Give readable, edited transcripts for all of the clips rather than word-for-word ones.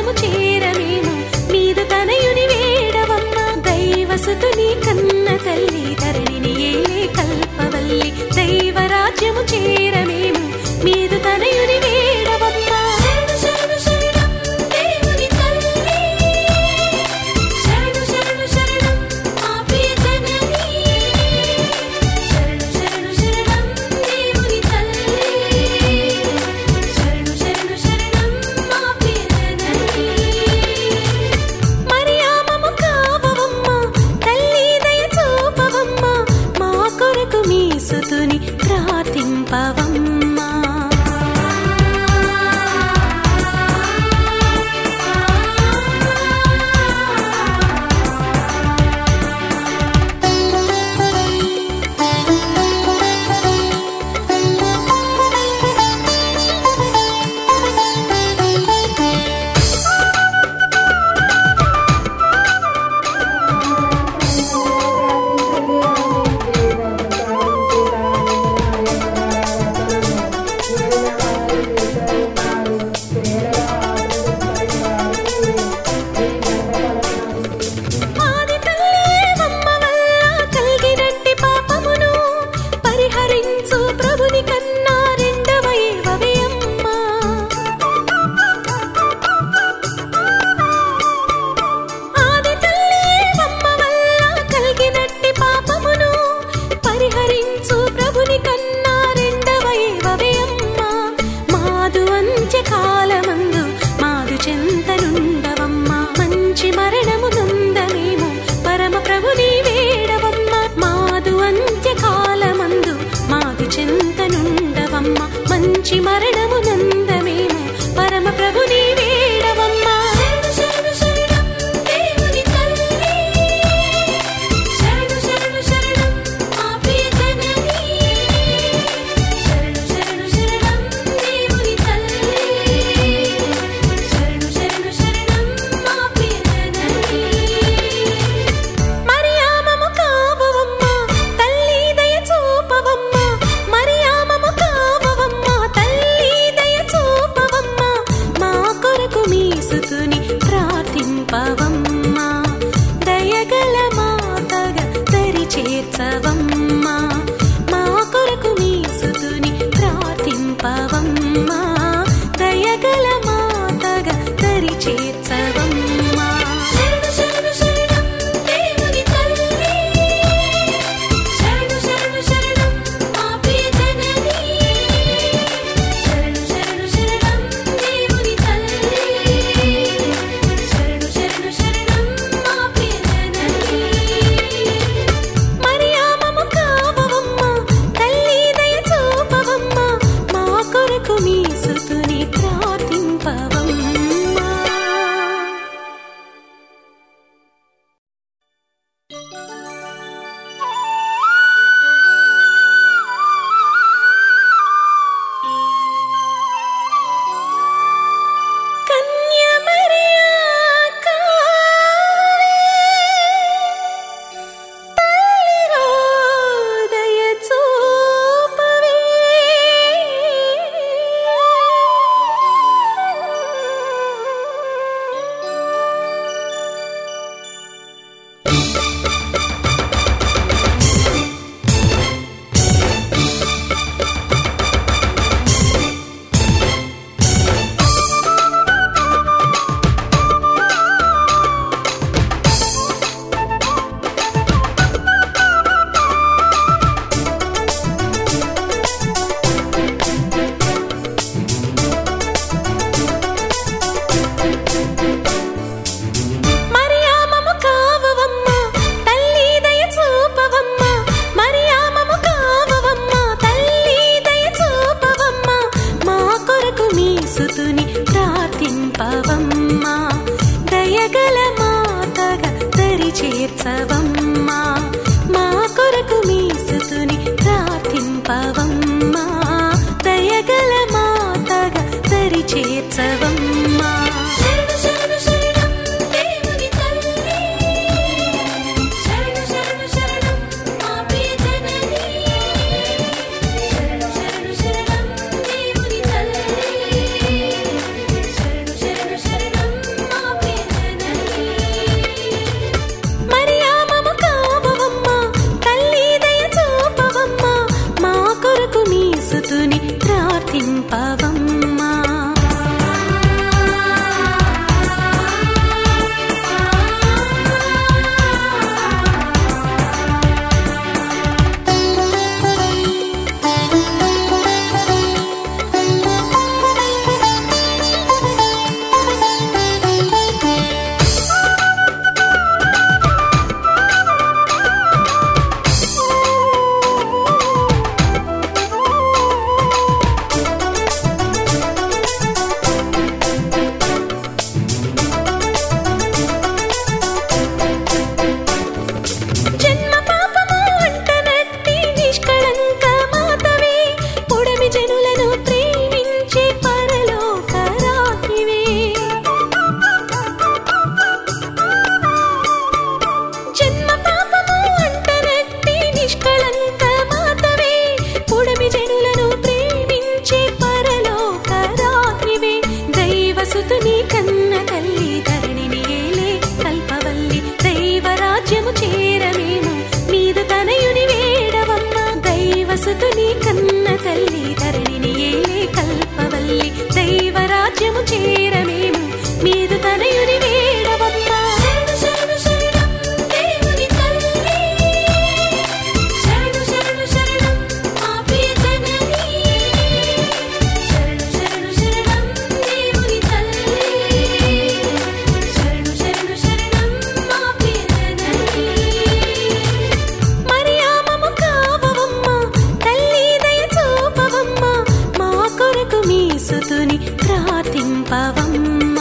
రాజ్యము చేరమేము నీదు తనయుని వేడవమ్మ దైవసుతుని కన్న తల్లి ధరణిని ఏలే కల్పవల్లి దైవరాజ్యము చేరమేము మీదు తనయుని వేడవమ్మ సుతుని ప్రార్థింపవమ్మా మంచి మరణము నందమేము పరమ ప్రభుని వేడవమ్మ శరణు శరణం దేవుని తల్లి శరణు శరణు శరణం మా ప్రియ జనని శరణు శరణు శరణం దేవుని తల్లి శరణు శరణు శరణం మా ప్రియ జనని మరియామము కావవమ్మ తల్లి దయ చూపవమ్మ మరియామము సుతుని ప్రార్థింపవమ్మా దయగల మాతగా దరి చేర్చవమ్మా మా కొరకు మీ సుతుని ప్రార్థింపవమ్మా దయగల మాతగా దరి చేర్చవమ్మా శరణు శరణు శరణం దేవుని తల్లి శరణు శరణు శరణం మా ప్రియ జనని శరణు శరణు శరణం దేవుని తల్లి శరణు శరణు శరణం మా ప్రియ జనని మరియామము కావవమ్మ తల్లి దయ చూపవమ్మ మా కొరకు మీ సుతుని ప్రార్థింపవమ్మా కన్య మరియా కావే తల్లిరో దయ చూపవే మరియామము కావవమ్మ తల్లి దయ చూపవమ్మ మరియామము కావవమ్మ తల్లి దయ చూపవమ్మ మా కొరకు మీ సుతుని ప్రార్థింపవమ్మా దయగల మాతగా దరి చేర్చవమ్మా మా కొరకు మీ సుతుని ప్రార్థింపవమ్మా దయగల మాతగా దరి చేర్చవమ్మా శరణు శరణు శరణం దేవుని తల్లి శరణు శరణు శరణం మా ప్రియ జనని శరణు శరణు శరణం దేవుని తల్లి శరణు శరణు శరణం దైవసుతుని కన్న తల్లి ధరణిని ఏలే కల్పవల్లి దైవరాజ్యము చేరమేము మీదు తనయుని వేడవమ్మ దైవసుతుని కన్న తల్లి ధరణిని ఏలే కల్పవల్లి దైవరాజ్యము చేరమేము మీదు తనయుని వేడవమ్మ శరణు శరణు శరణం దేవుని తల్లి శరణు శరణు శరణం మా ప్రియ జనని శరణు శరణు శరణం దేవుని తల్లి శరణు శరణు శరణం మా ప్రియ జనని మరియామము కావవమ్మ తల్లి దయ చూపవమ్మ మా కొరకు మీ సుతుని ప్రార్థింపవమ్మ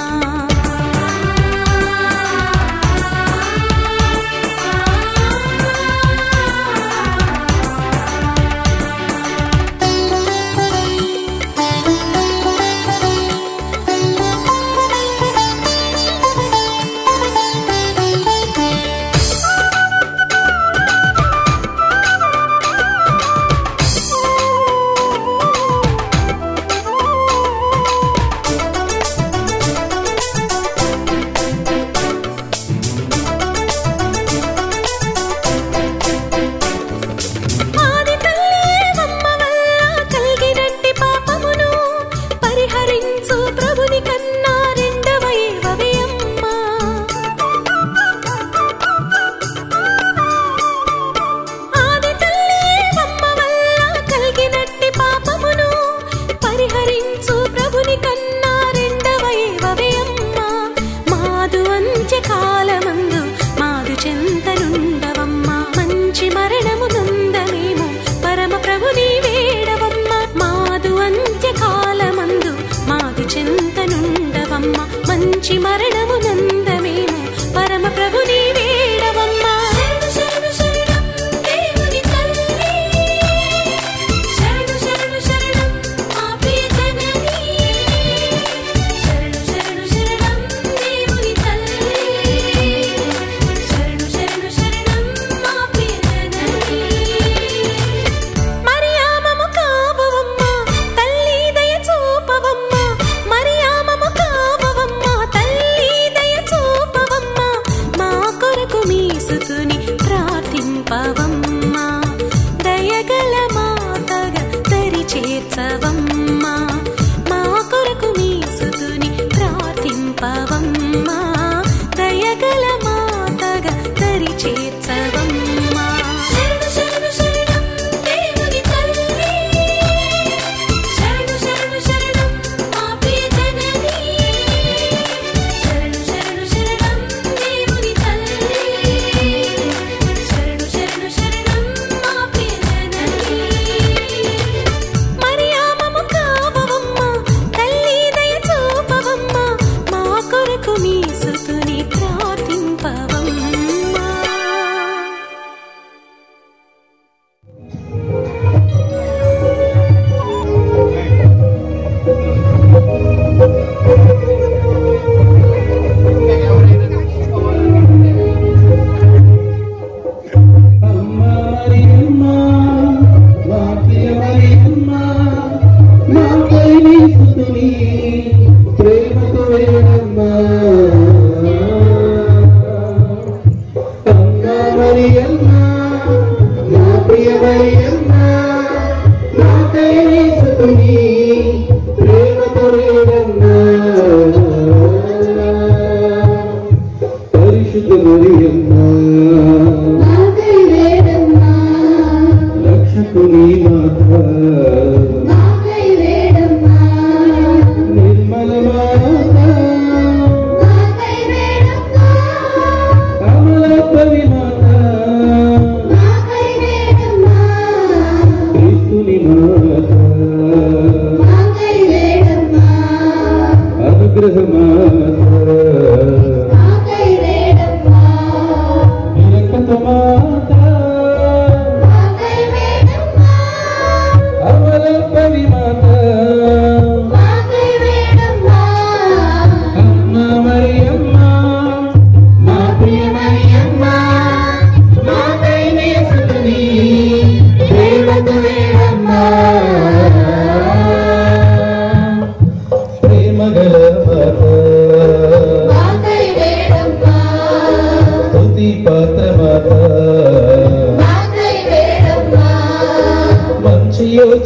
మంచి మరణము నందమేము పరమ ప్రభుని వేడవమ్మ శరణు శరణు శరణం దేవుని తల్లి శరణు శరణు శరణం మా ప్రియ జనని శరణు శరణు శరణం దేవుని తల్లి శరణు శరణు శరణం మా ప్రియ జనని మరియామము కావవమ్మ తల్లి దయ చూపవమ్మ మరియామము కావవమ్మ తల్లి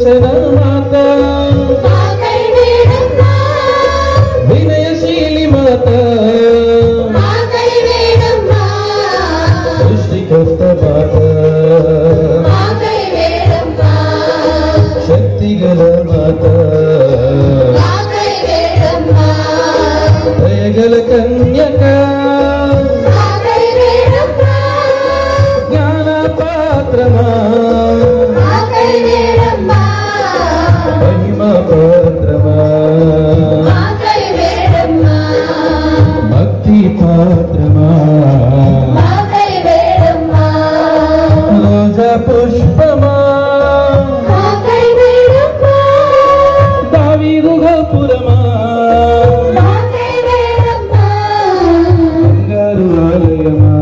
విమోచన మాత మాకై వేడమ్మా వినయశీలి మాత మాకై వేడమ్మా సృష్టికర్త మాత మాకై వేడమ్మా శక్తిగల మాత మాకై వేడమ్మా దయగల కన్యక మాకై వేడమ్మా జ్ఞాన పాత్రమా మాకై వేడమ్మా మహిమ పాత్రమా మాకై వేడమ్మా భక్తి పాత్రమా మాకై వేడమ్మా రోజా పుష్పమా మాకై వేడమ్మా దావీదు గోపురమా మాకై వేడమ్మా బంగారు ఆలయమా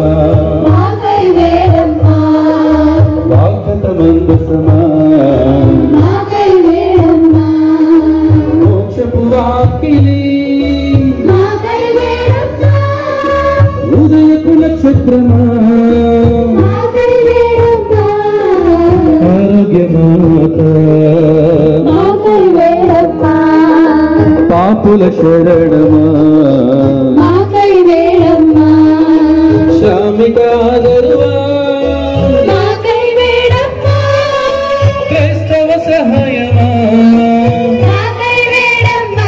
మాకై వేడమ్మా వాగ్దత మందసమా మాకై వేడమ్మా మోక్షపు వాకిలి మాకై వేడమ్మా ఉదయపు నక్షత్రమా మాకై వేడమ్మా ఆరోగ్యమాత మాకై వేడమ్మా పాపుల శరణమా మాకై వేడమ్మా శ్రామిక ఆదరువా మాకై వేడమ్మా క్రైస్తవ సహాయమా మాకై వేడమ్మా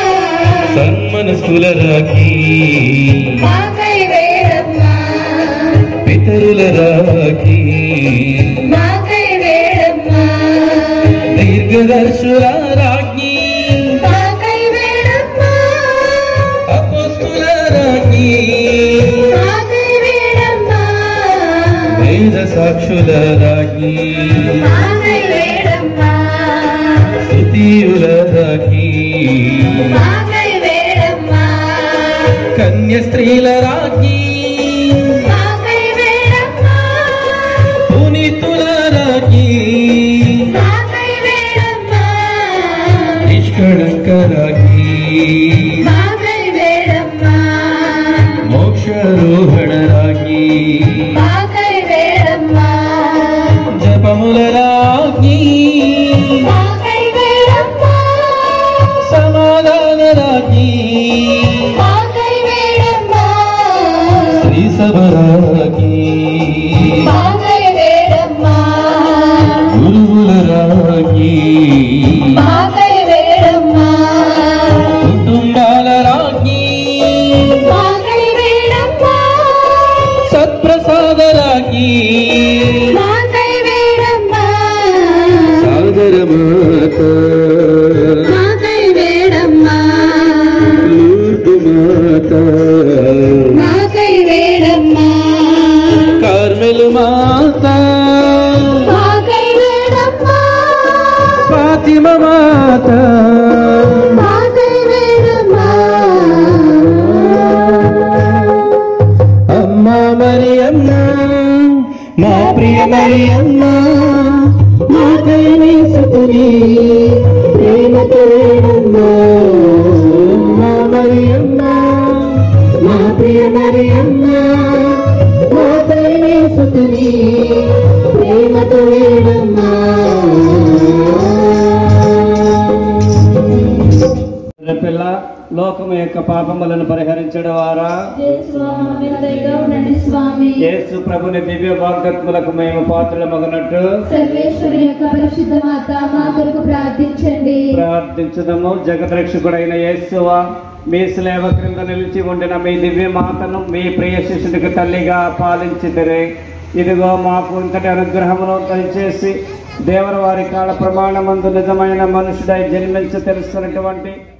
సన్మనస్కుల రాఖీ మాకై వేడమ్మా పితరుల రాఖీ మాకై వేడమ్మా దీర్ఘదర్శుల రాజ్ఞి మాకై వేడమ్మా అపోస్తుల రాజ్ఞి మాకై వేడమ్మా వేద సాక్షుల రాజ్ఞి మాకై వేడమ్మా స్తుతియుల రాజ్ఞి మాకై వేడమ్మా కన్య స్త్రీల రాజ్ఞి మాకై వేడమ్మా పునీతుల రాజ్ఞి మాకై వేడమ్మా నిష్కళంక రాజ్ఞి మాకై వేడమ్మా మోక్షారోహణ రాజ్ఞి మాకై వేడమ్మా జపముల రాజ్ఞి మాకై వేడమ్మా సమాధాన రాజ్ఞి మాకై వేడమ్మా శ్రీ సభ రాజ్ఞి మాకై వేడమ్మా గురువుల రాజ్ఞి మాకై వేడమ్మా కుటుంబాల రాజ్ఞి మాకై వేడమ్మా సత్ప్రసాద రాజ్ఞి మాకై వేడమ్మా సాగర మాత మాకై వేడమ్మా లూర్దు మాత మాకై వేడమ్మా కార్మెలు మాత మాకై వేడమ్మా ఫాతిమ మాత మాకై వేడమ్మా అమ్మా మరియమ్మ మా ప్రియ మరియమ్మ మా కైనేసుకుని ప్రేమతో వేడమ్మా అమ్మా మరియమ్మ మా ప్రియ మరియమ్మ మా కైనేసుకుని ప్రేమతో వేడమ్మా పిల్ల లోకము యొక్క పాపములను పరిహరించడం ద్వారా యేసు ప్రభుని దివ్య వాగ్దత్ములకు మేము పాత్రలమగునట్టు సర్వేశ్వరి యొక్క పరిశుద్ధ మాత మా కొరకు ప్రార్థించండి. ప్రార్థించుదము. జగద్రక్షకుడైన యేసువా, మీ శ్లేవ క్రింద నిలిచి ఉండిన మీ దివ్య మాతను మీ ప్రియ శిష్యుడికి తల్లిగా పాలించితిరే. ఇదిగో మాకు ఇంతటి అనుగ్రహమును దయచేసి దేవర వారి కాల ప్రమాణమందు నిజమైన మనుషుడై జన్మించి తెలుసుకున్నటువంటి